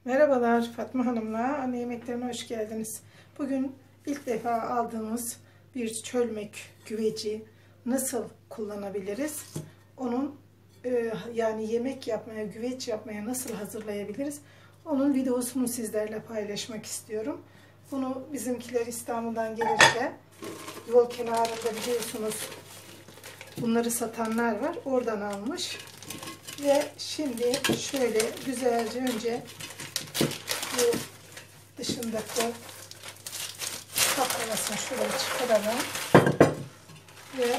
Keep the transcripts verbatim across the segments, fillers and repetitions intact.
Merhabalar, Fatma Hanım'la Anne Yemeklerine hoş geldiniz. Bugün ilk defa aldığımız bir çölmek güveci nasıl kullanabiliriz? Onun e, yani yemek yapmaya, güveç yapmaya nasıl hazırlayabiliriz? Onun videosunu sizlerle paylaşmak istiyorum. Bunu bizimkiler İstanbul'dan gelirken yol kenarında biliyorsunuz bunları satanlar var. Oradan almış. Ve şimdi şöyle güzelce önce bu dışındaki kaplamasını şöyle çıkaralım. Ve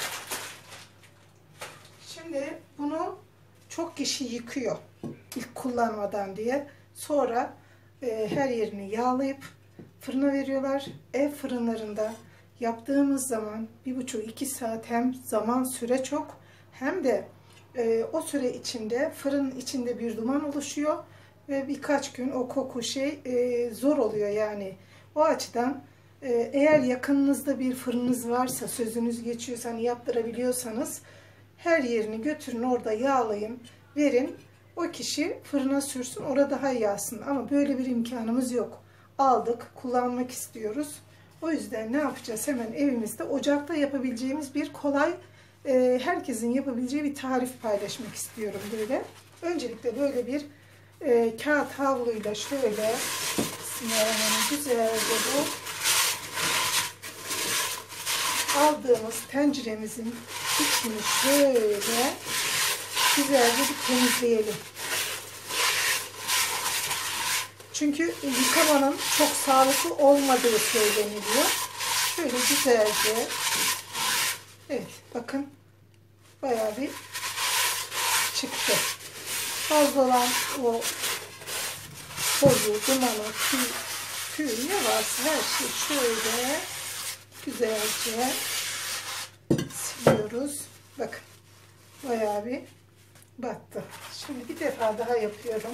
şimdi bunu çok kişi yıkıyor ilk kullanmadan diye. Sonra e, her yerini yağlayıp fırına veriyorlar. Ev fırınlarında yaptığımız zaman bir buçuk iki saat hem zaman süre çok hem de e, o süre içinde fırının içinde bir duman oluşuyor. Ve birkaç gün o koku şey e, zor oluyor yani. O açıdan e, eğer yakınınızda bir fırınınız varsa, sözünüz geçiyorsa, hani yaptırabiliyorsanız her yerini götürün, orada yağlayın, verin. O kişi fırına sürsün, orada daha yağsın. Ama böyle bir imkanımız yok. Aldık, kullanmak istiyoruz. O yüzden ne yapacağız? Hemen evimizde ocakta yapabileceğimiz bir kolay, e, herkesin yapabileceği bir tarif paylaşmak istiyorum böyle. Öncelikle böyle bir E, kağıt havluyla şöyle güzelce bu aldığımız tenceremizin içini şöyle güzelce bir temizleyelim. Çünkü yıkamanın çok sağlıklı olmadığı söyleniliyor. Şöyle güzelce, evet bakın bayağı bir çıktı. Fazla olan o tozu, dumanı, tüy, tüy ne varsa her şey şöyle güzelce siliyoruz. Bakın bayağı bir battı. Şimdi bir defa daha yapıyorum.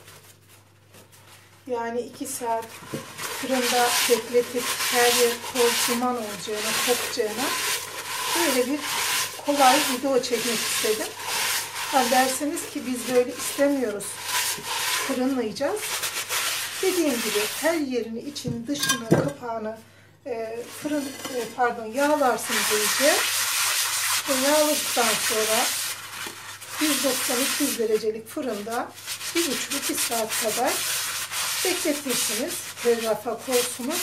Yani iki saat fırında bekletip her yer toz, duman olacağına, kokacağına böyle bir kolay video çekmek istedim. Ha derseniz ki biz böyle istemiyoruz, fırınlayacağız. Dediğim gibi her yerini, içini, dışını, kapağını e, fırın e, pardon yağlarsınız iyice. Ve yağladıktan sonra yüz doksan iki yüz derecelik fırında bir buçuk iki saat kadar bekletirsiniz. Rafa koysunuz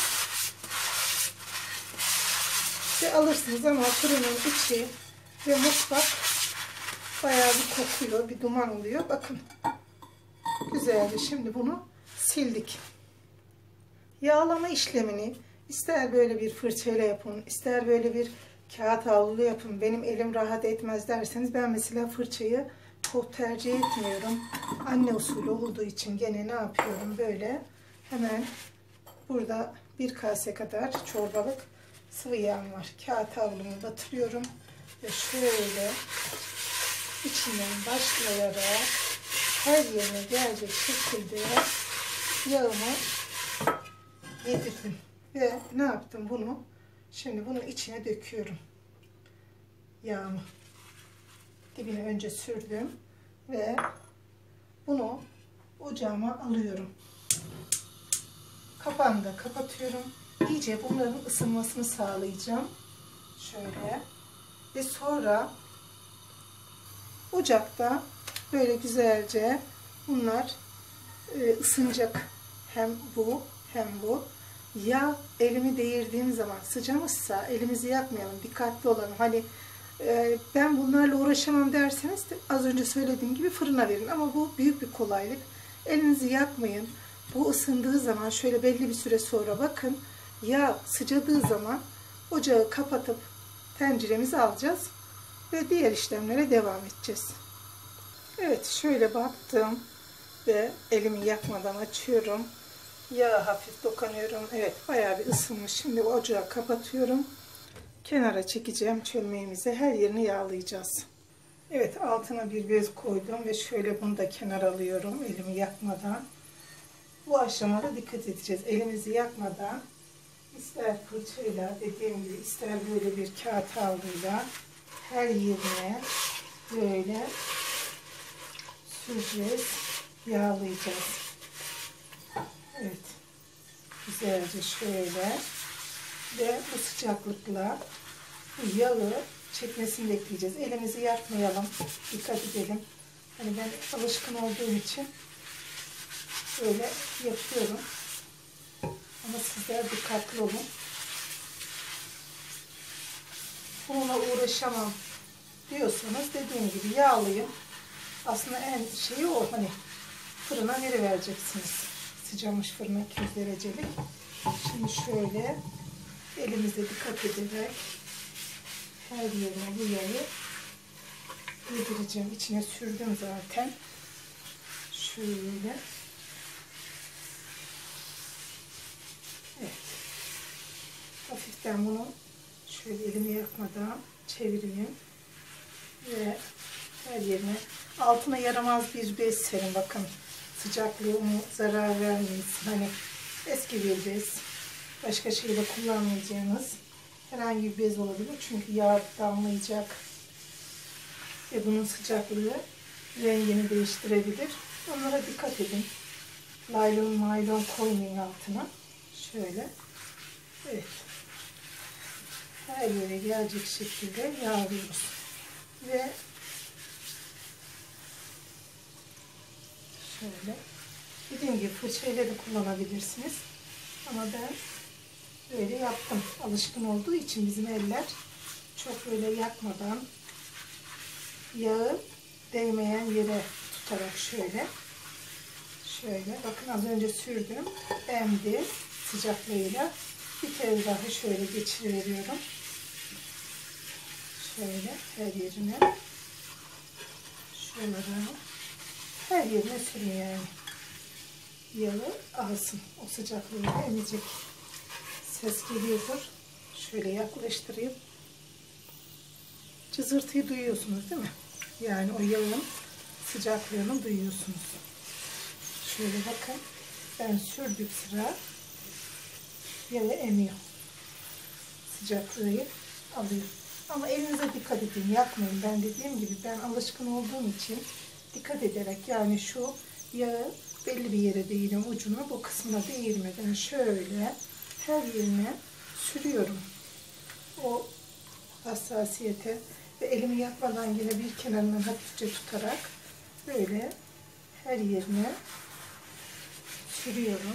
ve alırsınız ama fırının içi ve mutfak bayağı bir kokuyor, bir duman oluyor. Bakın. Güzeldi. Şimdi bunu sildik. Yağlama işlemini ister böyle bir fırçayla yapın, ister böyle bir kağıt havluyla yapın. Benim elim rahat etmez derseniz ben mesela fırçayı çok tercih etmiyorum. Anne usulü olduğu için gene ne yapıyorum? Böyle hemen burada bir kase kadar çorbalık sıvı yağım var. Kağıt havlumu batırıyorum ve şöyle İçinden başlayarak her yerine gelecek şekilde yağımı yedirdim. Ve ne yaptım bunu? Şimdi bunun içine döküyorum. Yağımı. Dibine önce sürdüm. Ve bunu ocağıma alıyorum. Kapağını da kapatıyorum. İyice bunların ısınmasını sağlayacağım. Şöyle. Ve sonra ocakta böyle güzelce bunlar e, ısınacak. Hem bu hem bu. Ya elimi değirdiğim zaman sıcamışsa elimizi yakmayalım. Dikkatli olalım. Hani e, ben bunlarla uğraşamam derseniz de az önce söylediğim gibi fırına verin. Ama bu büyük bir kolaylık. Elinizi yakmayın. Bu ısındığı zaman şöyle belli bir süre sonra bakın. Ya sıcadığı zaman ocağı kapatıp tenceremizi alacağız. Ve diğer işlemlere devam edeceğiz. Evet şöyle baktım ve elimi yakmadan açıyorum. Yağı hafif dokunuyorum. Evet bayağı bir ısınmış. Şimdi ocağı kapatıyorum. Kenara çekeceğim çölmeğimizi. Her yerini yağlayacağız. Evet altına bir bez koydum ve şöyle bunu da kenara alıyorum elimi yakmadan. Bu aşamada dikkat edeceğiz. Elimizi yakmadan ister fırçayla dediğim gibi ister böyle bir kağıt havluyla her yerine böyle süreceğiz, yağlayacağız. Güzelce şöyle ve bu sıcaklıkla bu yağı çekmesini bekleyeceğiz. Elimizi yakmayalım. Dikkat edelim. Hani ben alışkın olduğum için böyle yapıyorum. Ama sizler dikkatli olun. Bununla uğraşamam diyorsanız dediğim gibi yağlayın. Aslında en şeyi o, hani fırına verivereceksiniz. Sıcamış fırına iki yüz derecelik. Şimdi şöyle elimizle dikkat ederek her yerine bu yağı yedireceğim. İçine sürdüm zaten. Şöyle. Evet. Hafiften bunu şöyle elimi yakmadan çevireyim. Ve her yerine altına yaramaz bir bez serin. Bakın sıcaklığı onu zarar vermeyiz. Hani eski bir bez. Başka şeyde kullanmayacağınız herhangi bir bez olabilir. Çünkü yağ damlayacak. Ve bunun sıcaklığı rengini değiştirebilir. Onlara dikkat edin. Laylon maylon koymayın altına. Şöyle. Evet. Her yere gelecek şekilde yağlıyoruz. Ve şöyle. Dediğim gibi fırçayla da kullanabilirsiniz. Ama ben böyle yaptım. Alışkın olduğu için bizim eller çok böyle yakmadan yağı değmeyen yere tutarak şöyle şöyle bakın az önce sürdüm, emdi sıcaklığıyla. Bir kere daha şöyle geçiriveriyorum. Şöyle her yerine şuralara her yerine sürün yani. Yağı alsın. O sıcaklığı emecek. Ses geliyordur. Şöyle yaklaştırayım. Cızırtıyı duyuyorsunuz değil mi? Yani o yağın sıcaklığını duyuyorsunuz. Şöyle bakın. Ben sürdük sıra yağı emiyor. Sıcaklığı alıyor. Ama elinize dikkat edin. Yakmayın. Ben dediğim gibi ben alışkın olduğum için dikkat ederek yani şu yağı belli bir yere değilim. Ucuna bu kısmına değirmeden şöyle her yerine sürüyorum. O hassasiyete ve elimi yakmadan yine bir kenarından hafifçe tutarak böyle her yerine sürüyorum.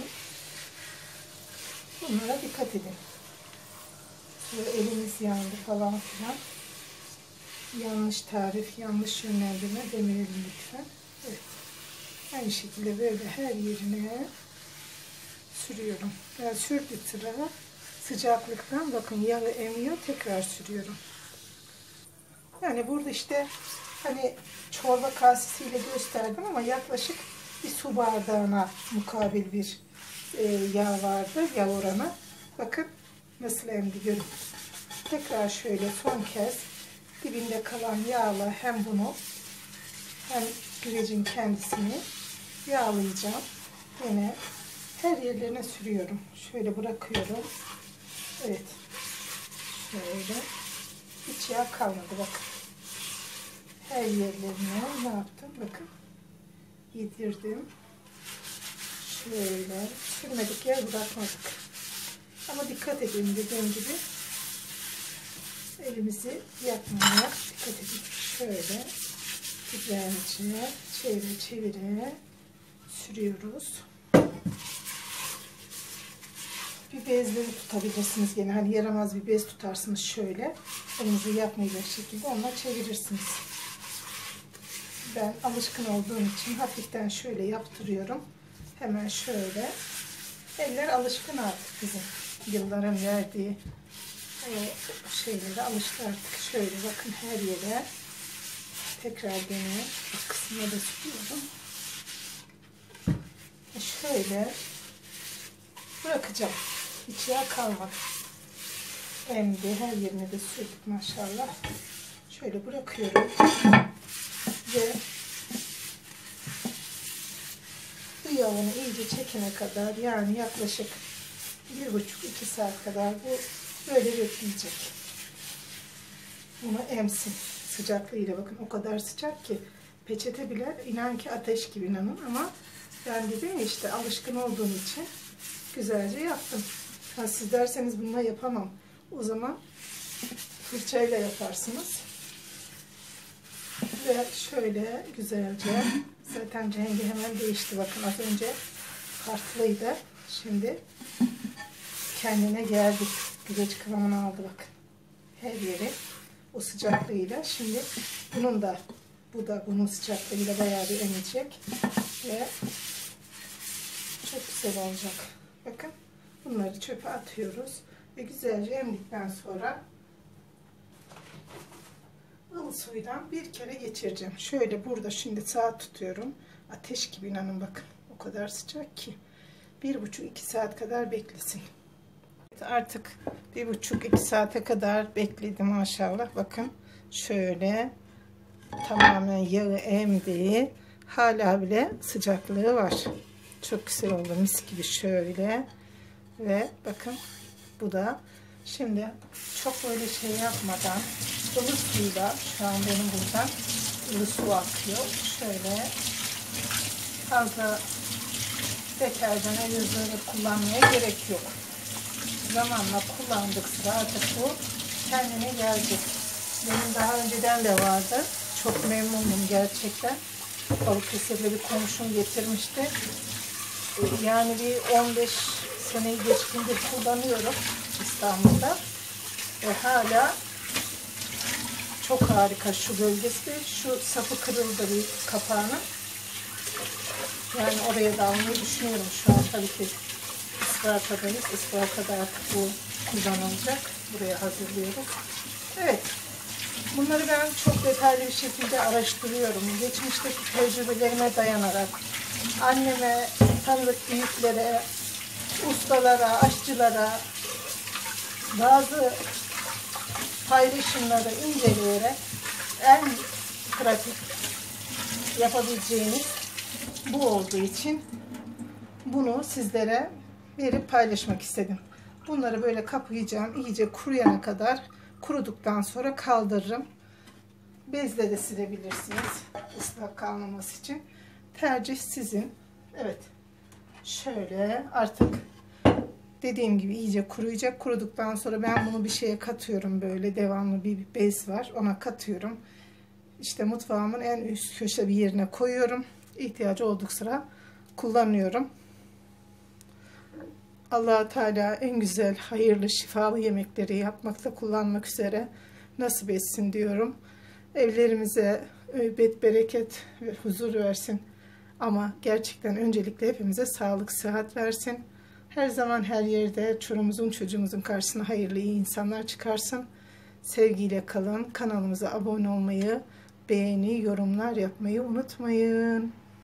Bunlara dikkat edin. Şöyle elimiz yandı falan filan. Yanlış tarif, yanlış yönlendirme demeyelim lütfen. Evet. Aynı şekilde böyle her yerine sürüyorum. Ben sürdük sıra sıcaklıktan bakın yağı emiyor, tekrar sürüyorum. Yani burada işte hani çorba kasesiyle gösterdim ama yaklaşık bir su bardağına mukabil bir e, yağ vardı, yağ oranı. Bakın nasıl emdi görün. Tekrar şöyle son kez dibinde kalan yağla hem bunu hem güvecin kendisini yağlayacağım. Yine her yerlerine sürüyorum. Şöyle bırakıyorum. Evet. Şöyle. Hiç yağ kalmadı bakın. Her yerlerine ne yaptım? Bakın. Yedirdim. Şöyle. Sürmedik, yer bırakmadık. Ama dikkat edin dediğim gibi. Elimizi yakmamaya dikkat edin. Şöyle. Güzelce çevire çevire sürüyoruz. Bir bezleri tutabilirsiniz gene. Hani yaramaz bir bez tutarsınız şöyle. Elinizi yakmayacak şekilde onunla çevirirsiniz. Ben alışkın olduğum için hafiften şöyle yaptırıyorum. Hemen şöyle. Eller alışkın artık bizim. Yılların verdiği e, şeylere alıştı artık. Şöyle bakın her yere. Tekrar gene bu kısmına da sürüyorum. Şöyle bırakacağım. Hiç yağ kalmadı. Emdi. Her yerine de sürdük maşallah. Şöyle bırakıyorum. Ve bu yağını iyice çekene kadar yani yaklaşık bir buçuk iki saat kadar bu böyle bekleyecek. Bunu emsin. Sıcaklığıyla bakın o kadar sıcak ki peçete bile inan ki ateş gibi inanın ama ben dedim ya işte alışkın olduğum için güzelce yaptım. Ha, siz derseniz bununla yapamam. O zaman fırçayla yaparsınız. Ve şöyle güzelce, zaten rengi hemen değişti. Bakın az önce farklıydı. Şimdi kendine geldik. Güveç kıvamını aldı bakın. Her yeri o sıcaklığıyla. Şimdi bunun da, bu da bunun sıcaklığıyla bayağı bir emecek. Ve çok güzel olacak. Bakın bunları çöpe atıyoruz. Ve güzelce emdikten sonra ılık suydan bir kere geçireceğim. Şöyle burada şimdi saat tutuyorum. Ateş gibi, inanın bakın. O kadar sıcak ki. Bir buçuk iki saat kadar beklesin. Artık bir buçuk iki saate kadar bekledi maşallah. Bakın şöyle tamamen yağı emdi. Hala bile sıcaklığı var. Çok güzel oldu, mis gibi şöyle. Ve bakın bu da şimdi çok böyle şey yapmadan ılık suyla, şu an benim buradan ılık su akıyor. Şöyle fazla deterjan, el yazıları kullanmaya gerek yok. Zamanla kullandıkça artık bu kendine gelecek. Benim daha önceden de vardı. Çok memnunum gerçekten. Balıkesir'de bir komşum getirmişti. Yani bir on beş seneyi geçkindir kullanıyorum İstanbul'da. Ve hala çok harika şu bölgesi. Şu sapı kırıldı bir kapağının. Yani oraya da almayı düşünüyorum şu an. Tabii ki Isparta'dayız. Isparta'da artık bu kullanılacak. Buraya hazırlıyoruz. Evet. Bunları ben çok detaylı bir şekilde araştırıyorum. Geçmişteki tecrübelerime dayanarak anneme, tanıdık büyüklere, ustalara, aşçılara bazı paylaşımları inceleyerek en pratik yapabileceğiniz bu olduğu için bunu sizlere verip paylaşmak istedim. Bunları böyle kapayacağım. İyice kuruyana kadar, kuruduktan sonra kaldırırım. Bezle de silebilirsiniz. Islak kalmaması için. Tercih sizin. Evet. Şöyle artık dediğim gibi iyice kuruyacak. Kuruduktan sonra ben bunu bir şeye katıyorum. Böyle devamlı bir bez var. Ona katıyorum. İşte mutfağımın en üst köşe bir yerine koyuyorum. İhtiyacı oldukça kullanıyorum. Allah-u Teala en güzel, hayırlı, şifalı yemekleri yapmakta kullanmak üzere nasip etsin diyorum. Evlerimize öbet, bereket ve huzur versin. Ama gerçekten öncelikle hepimize sağlık, sıhhat versin. Her zaman her yerde çorumuzun, çocuğumuzun karşısına hayırlı, iyi insanlar çıkarsın. Sevgiyle kalın. Kanalımıza abone olmayı, beğeni, yorumlar yapmayı unutmayın.